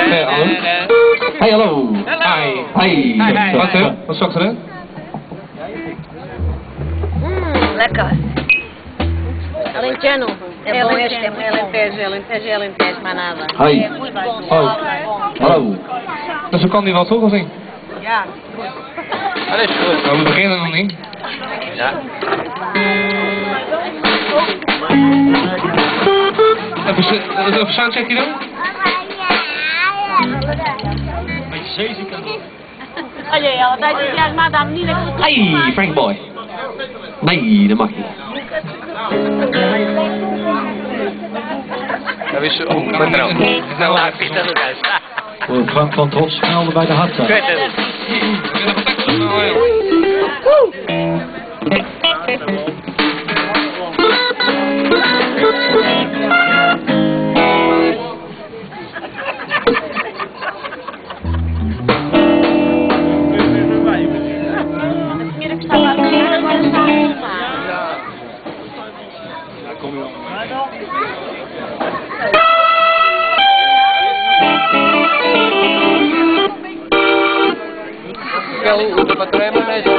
Hallo. Hey, hallo. Hi. Wat hè? Wat zag er? Lekker. Alentejano. É bom este, é Alentejo, mais nada. Hi. Oh. Hallo. Dus zo kan die wel toch, of niet? Ja. Dat is goed. Maar we beginnen nog niet. Ja. Even soundcheckje doen? Beetje zeeziek aan het. Olha, ela está entusiasmada, a menina que você... Hey, Frank Boy. Nee, dat mag niet. Dat is een patroon. Nou, laat ik dat ook uit. Frank van Trots snelde bij de hartzaak. Kut het. O patrão é manager.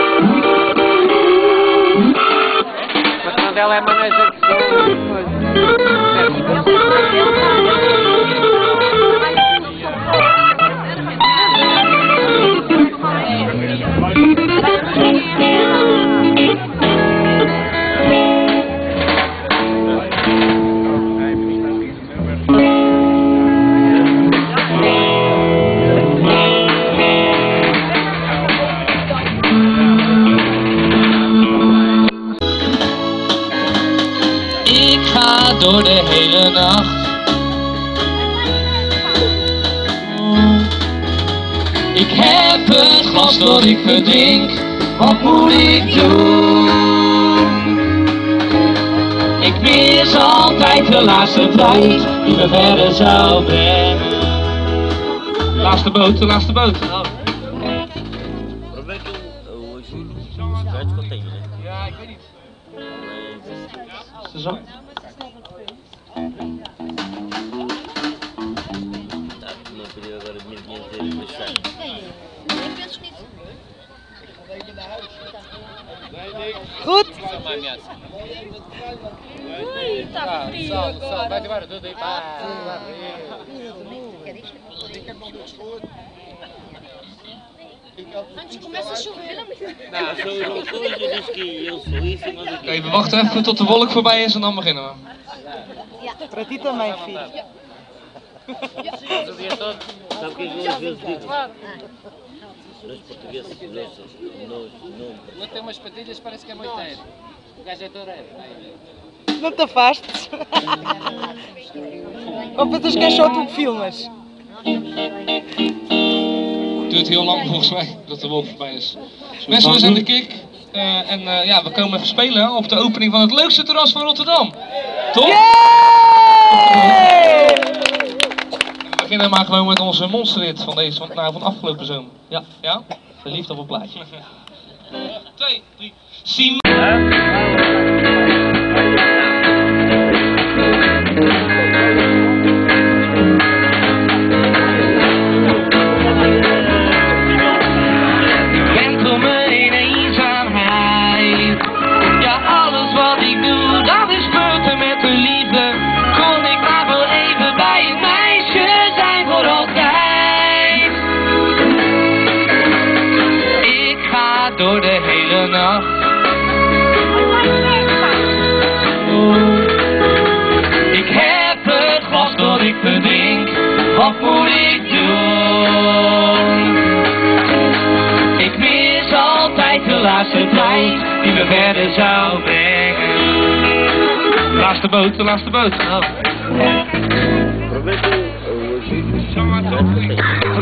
O patrão dela é manager de Ik ga door de hele nacht. Ik heb een glas dat ik verdrink. Wat moet ik doen? Ik mis altijd de laatste tijd die me verder zou brengen. Laatste boot, de laatste boot. Probeer hoje os gajos que eu tenho, né? Ja, ik weet niet. Is er zo? Tá, não queria agora 1500 euros mais tarde. Goed? Vai embora, tudo aí. Antes começa a chover, Não, hoje diz que eu sou isso, mas aqui. Even wachten even tot de wolk voorbij is en dan beginnen we. Para ti também, filho. O dia todo. Sabe o que eu às vezes digo? Nós portugueses, nós não. Eu tenho umas patilhas, parece que é moiteiro. O gajo é toureiro. Não te afastes. Ou pensas que é só tu que filmas? Het duurt heel lang volgens mij dat de wolk voorbij is. Mensen, we zijn de Kik. En ja, we komen even spelen op de opening van het leukste terras van Rotterdam. Toch? We beginnen maar gewoon met onze monsterrit van afgelopen zomer. Ja, ja? Verliefd op een plaatje. 2, 3. Zie door de hele nacht. Ik heb het glas dat ik verdrink. Wat moet ik doen? Ik mis altijd de laatste tijd die me verder zou brengen. Laatste boot, de laatste boot. Oh. Probeer hoje os gajos que eu tenho.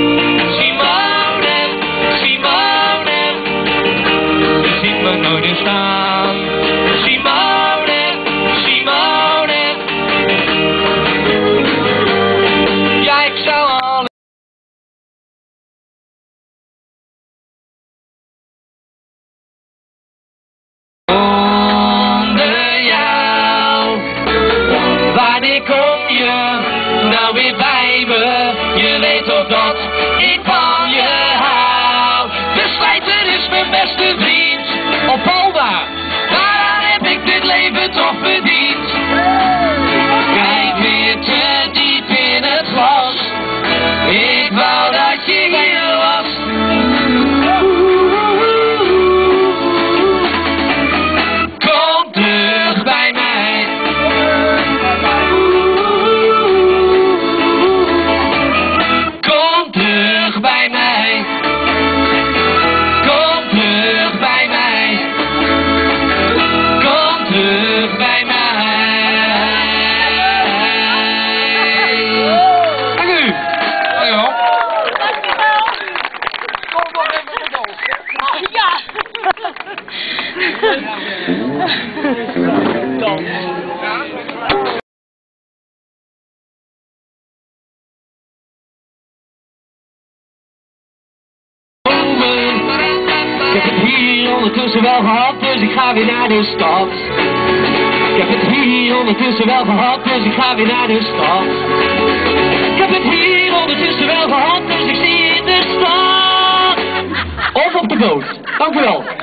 Simone, je ziet me nooit in Ik heb het hier ondertussen wel gehad, dus ik ga weer naar de stad. Ik heb het hier ondertussen wel gehad, dus ik ga weer naar de stad. Ik heb het hier ondertussen wel gehad, dus ik zie je in de stad. Of op de boot. Dank u wel.